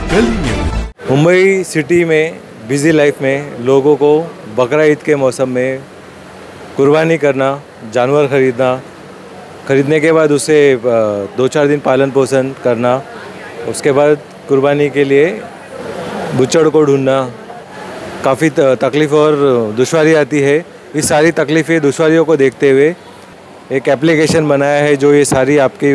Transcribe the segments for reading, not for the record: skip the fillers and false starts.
कल news. Mumbai city में busy life में लोगों को बकरा ईद के मौसम में कुर्बानी करना, जानवर खरीदने के बाद उसे 2-4 दिन पालन पोषण करना, उसके बाद कुर्बानी के लिए बुच्चड़ को ढूंढना, काफ़ी तकलीफ़ और दुश्वारी आती है। इस सारी तकलीफ़ें दुश्वारियों को देखते हुए एक एप्लीकेशन बनाया है जो ये सारी आपकी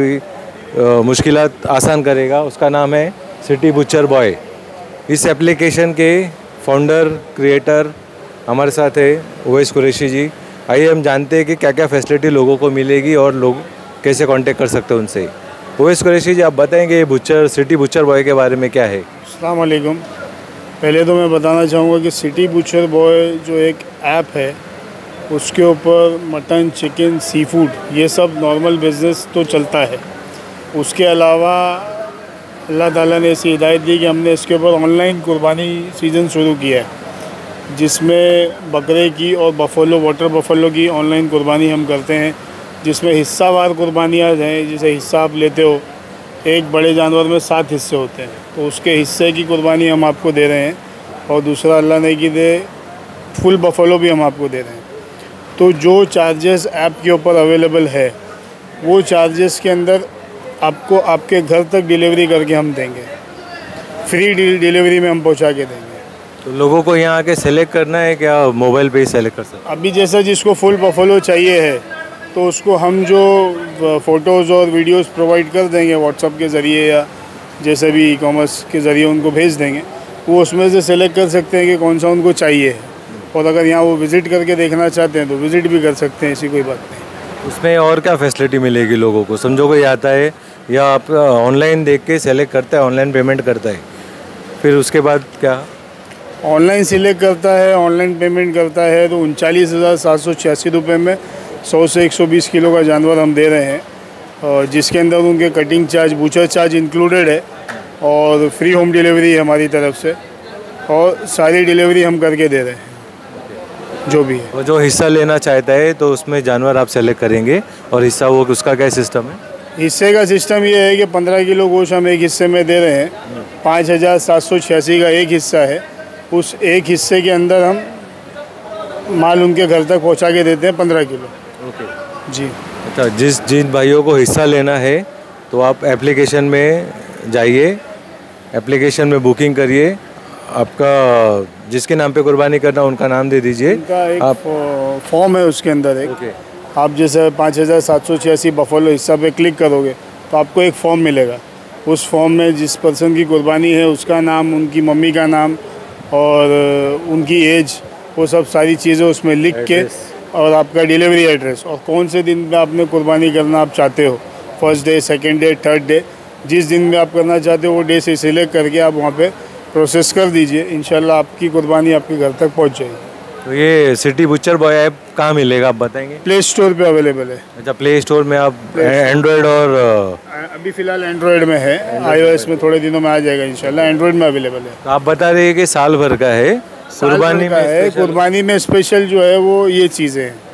मुश्किलात आसान करेगा। उसका नाम है सिटी बुच्चर बॉय। इस एप्लीकेशन के फाउंडर क्रिएटर हमारे साथ है उवैस कुरैशी जी। आइए हम जानते हैं कि क्या क्या फैसिलिटी लोगों को मिलेगी और लोग कैसे कांटेक्ट कर सकते हैं उनसे। उवैस कुरैशी जी, आप बताएंगे ये सिटी बुच्चर बॉय के बारे में क्या है? अस्सलाम वालेकुम। पहले तो मैं बताना चाहूँगा कि सिटी बुच्चर बॉय जो एक ऐप है उसके ऊपर मटन, चिकन, सी फूड ये सब नॉर्मल बिज़नेस तो चलता है। उसके अलावा अल्लाह ताला ने ऐसी हिदायत दी कि हमने इसके ऊपर ऑनलाइन कुर्बानी सीज़न शुरू किया है, जिसमें बकरे की और वाटर बफलो की ऑनलाइन कुर्बानी हम करते हैं, जिसमें हिस्सावार कुर्बानियाँ हैं। जैसे हिस्सा आप लेते हो, एक बड़े जानवर में 7 हिस्से होते हैं, तो उसके हिस्से की कुर्बानी हम आपको दे रहे हैं। और दूसरा अल्लाह ने की दे फुल बफलो भी हम आपको दे रहे हैं। तो जो चार्जेस ऐप के ऊपर अवेलेबल है वो चार्जेस के अंदर आपको आपके घर तक डिलीवरी करके हम देंगे, फ्री डिलीवरी में हम पहुंचा के देंगे। तो लोगों को यहाँ आके सेलेक्ट करना है क्या मोबाइल पे ही सेलेक्ट कर सकते हैं? अभी जैसा जिसको फुल बफलो चाहिए है तो उसको हम जो फ़ोटोज़ और वीडियोस प्रोवाइड कर देंगे व्हाट्सएप के ज़रिए या जैसे भी ई कॉमर्स के ज़रिए उनको भेज देंगे। वो उसमें से सेलेक्ट कर सकते हैं कि कौन सा उनको चाहिए है, और अगर यहाँ वो विज़िट करके देखना चाहते हैं तो विज़िट भी कर सकते हैं, ऐसी कोई बात नहीं। उसमें और क्या फैसिलिटी मिलेगी लोगों को? समझो कोई आता है या आप ऑनलाइन देख के सेलेक्ट करता है, ऑनलाइन पेमेंट करता है, फिर उसके बाद क्या? ऑनलाइन सिलेक्ट करता है, ऑनलाइन पेमेंट करता है तो 39,786 रुपये में 100 से 120 किलो का जानवर हम दे रहे हैं, और जिसके अंदर उनके cutting charge, butcher charge included है, और फ्री होम डिलीवरी है हमारी तरफ से, और सारी डिलीवरी हम करके दे रहे हैं जो भी है। वो जो हिस्सा लेना चाहता है तो उसमें जानवर आप सेलेक्ट करेंगे, और हिस्सा वो उसका क्या सिस्टम है? हिस्से का सिस्टम ये है कि 15 किलो गोश्त हम एक हिस्से में दे रहे हैं। 5,786 का एक हिस्सा है, उस एक हिस्से के अंदर हम माल उनके घर तक पहुंचा के देते हैं 15 किलो। ओके जी। अच्छा, जिन भाइयों को हिस्सा लेना है तो आप एप्लीकेशन में जाइए, एप्लीकेशन में बुकिंग करिए, आपका जिसके नाम पे कुर्बानी करना उनका नाम दे दीजिए। उनका एक आप फॉर्म है उसके अंदर एक। ओके। आप जैसे 5,786 बफलो हिस्सा पे क्लिक करोगे तो आपको एक फ़ॉर्म मिलेगा। उस फॉर्म में जिस पर्सन की कुर्बानी है उसका नाम, उनकी मम्मी का नाम और उनकी एज, वो सब सारी चीज़ें उसमें लिख के, और आपका डिलीवरी एड्रेस और कौन से दिन में आपने कुर्बानी करना आप चाहते हो, first day, second day, third day, जिस दिन में आप करना चाहते हो वो डे से सिलेक्ट करके आप वहाँ पे प्रोसेस कर दीजिए। इंशाल्लाह आपकी कुर्बानी आपके घर तक पहुँच जाएगी। तो ये सिटी बुच्चर बॉय ऐप कहाँ मिलेगा आप बताएंगे? प्ले स्टोर पे अवेलेबल है। अच्छा, प्ले स्टोर में आप एंड्रॉयड और अभी फ़िलहाल एंड्रॉयड में है, iOS में थोड़े दिनों में आ जाएगा इंशाल्लाह। एंड्रॉयड में अवेलेबल है। तो आप बता रहे हैं कि साल भर का है कुर्बानी में है। कुर्बानी में स्पेशल जो है वो ये चीज़ें हैं,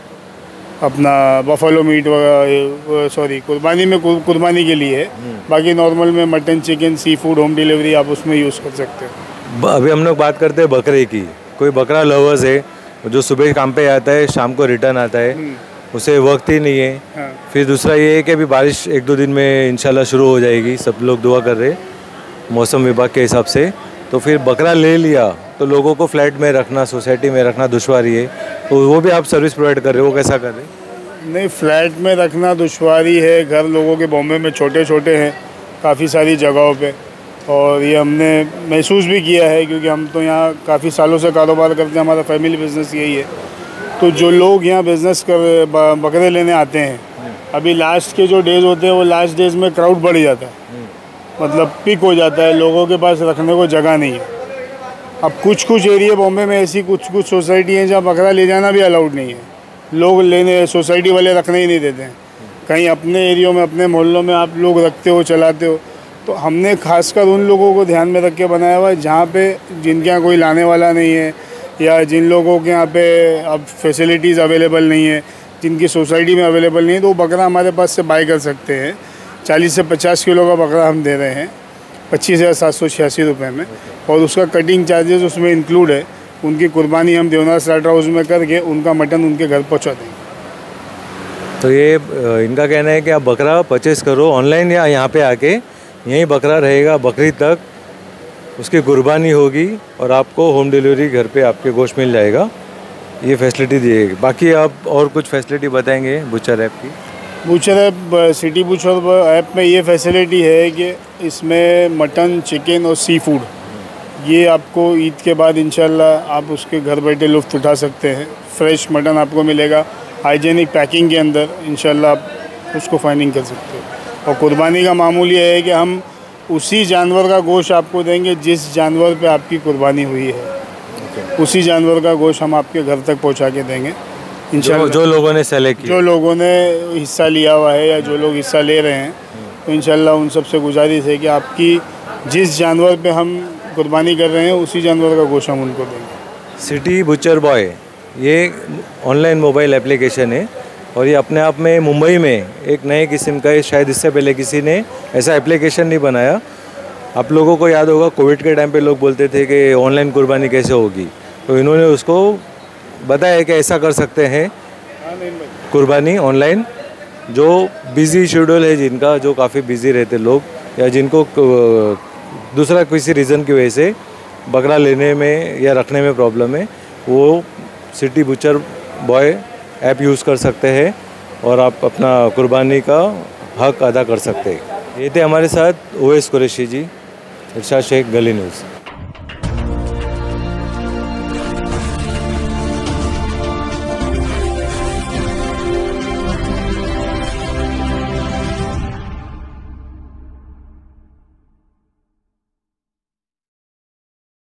अपना बफलो मीट वगैरह, सॉरी कुर्बानी में कुर्बानी के लिए है। बाकी नॉर्मल में mutton, chicken, sea food home delivery आप उसमें यूज़ कर सकते हैं। अभी हम लोग बात करते हैं बकरे की। कोई बकरा लवर्स है जो सुबह काम पे आता है, शाम को रिटर्न आता है, उसे वक्त ही नहीं है। हाँ। फिर दूसरा ये है कि अभी बारिश 1-2 दिन में इंशाल्लाह शुरू हो जाएगी, सब लोग दुआ कर रहे मौसम विभाग के हिसाब से। तो फिर बकरा ले लिया तो लोगों को फ्लैट में रखना, सोसाइटी में रखना दुश्वारी है, तो वो भी आप सर्विस प्रोवाइड कर रहे हो, वो कैसा कर रहे हैं? नहीं, फ्लैट में रखना दुश्वारी है। घर लोगों के बॉम्बे में छोटे छोटे हैं काफ़ी सारी जगहों पे, और ये हमने महसूस भी किया है क्योंकि हम तो यहाँ काफ़ी सालों से कारोबार करते हैं, हमारा फैमिली बिजनेस यही है। तो जो लोग यहाँ बिज़नेस कर बकरे लेने आते हैं, अभी लास्ट के जो डेज़ होते हैं वो लास्ट डेज़ में क्राउड बढ़ जाता है, मतलब पिक हो जाता है, लोगों के पास रखने को जगह नहीं है। अब कुछ एरिया बॉम्बे में ऐसी कुछ सोसाइटी हैं जहाँ बकरा ले जाना भी अलाउड नहीं है, लोग लेने, सोसाइटी वाले रखने ही नहीं देते हैं। कहीं अपने एरिया में, अपने मोहल्लों में आप लोग रखते हो, चलाते हो। तो हमने खासकर उन लोगों को ध्यान में रख के बनाया हुआ है जहाँ पे जिनके यहाँ कोई लाने वाला नहीं है, या जिन लोगों के यहाँ पे अब फैसिलिटीज़ अवेलेबल नहीं है, जिनकी सोसाइटी में अवेलेबल नहीं है, तो वो बकरा हमारे पास से बाय कर सकते हैं। 40 से 50 किलो का बकरा हम दे रहे हैं, 25,786 रुपये में, और उसका कटिंग चार्जेस उसमें इंक्लूड है। उनकी कुर्बानी हम देवनाथ स्लाटर हाउस में करके उनका मटन उनके घर पहुंचा देंगे। तो ये इनका कहना है कि आप बकरा परचेज़ करो ऑनलाइन या यहाँ पे आके, यहीं बकरा रहेगा बकरीद तक, उसकी कुर्बानी होगी और आपको होम डिलीवरी घर पे आपके गोश्त मिल जाएगा। ये फैसिलिटी दी जाएगी। बाकी आप और कुछ फैसिलिटी बताएंगे बुचर ऐप की? Butcher app, city butcher app में ये फैसिलिटी है कि इसमें मटन, चिकन और सी फूड ये आपको ईद के बाद इंशाल्लाह आप उसके घर बैठे लुत्फ़ उठा सकते हैं। फ्रेश मटन आपको मिलेगा हाइजेनिक पैकिंग के अंदर, इंशाल्लाह आप उसको फाइनिंग कर सकते हो। और कुर्बानी का मामूल ये है कि हम उसी जानवर का गोश्त आपको देंगे जिस जानवर पे आपकी कुर्बानी हुई है, उसी जानवर का गोश्त हम आपके घर तक पहुंचा के देंगे इंशाल्लाह। जो लोगों ने सेलेक्ट किया, जो लोगों ने हिस्सा लिया हुआ है या जो लोग हिस्सा ले रहे हैं, तो इंशाल्लाह उन सबसे गुजारिश है कि आपकी जिस जानवर पे हम कुर्बानी कर रहे हैं उसी जानवर का गोश्त हम उनको देंगे। सिटी बुचर बॉय ये ऑनलाइन मोबाइल एप्लीकेशन है और ये अपने आप में मुंबई में एक नए किस्म का है। शायद इससे पहले किसी ने ऐसा एप्लीकेशन नहीं बनाया। आप लोगों को याद होगा कोविड के टाइम पे लोग बोलते थे कि ऑनलाइन कुर्बानी कैसे होगी, तो इन्होंने उसको बताया कि ऐसा कर सकते हैं कुर्बानी ऑनलाइन। जो बिज़ी शेड्यूल है जिनका, जो काफ़ी बिज़ी रहते लोग या जिनको दूसरा किसी रीज़न की वजह से बकरा लेने में या रखने में प्रॉब्लम है, वो city butcher boy app use कर सकते हैं और आप अपना कुर्बानी का हक अदा कर सकते हैं। ये थे हमारे साथ ओवैस कुरैशी जी, इरशाद शेख, गली न्यूज़।